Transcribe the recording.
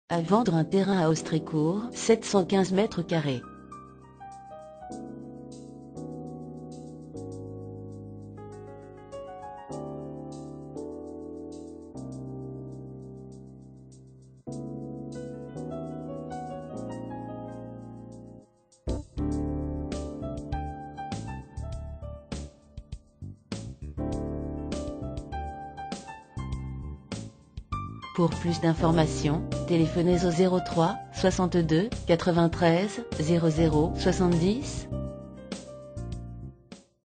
À vendre un terrain à Austrécourt, 715 mètres carrés. Pour plus d'informations, téléphonez au 03 62 93 00 70.